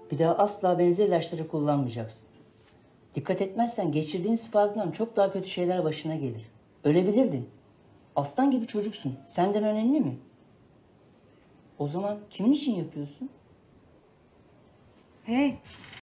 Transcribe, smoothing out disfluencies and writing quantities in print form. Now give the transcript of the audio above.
Bir daha asla benzer ilaçları kullanmayacaksın. Dikkat etmezsen geçirdiğin spazmdan çok daha kötü şeyler başına gelir. Ölebilirdin. Aslan gibi çocuksun. Senden önemli mi? O zaman kimin için yapıyorsun? Hey,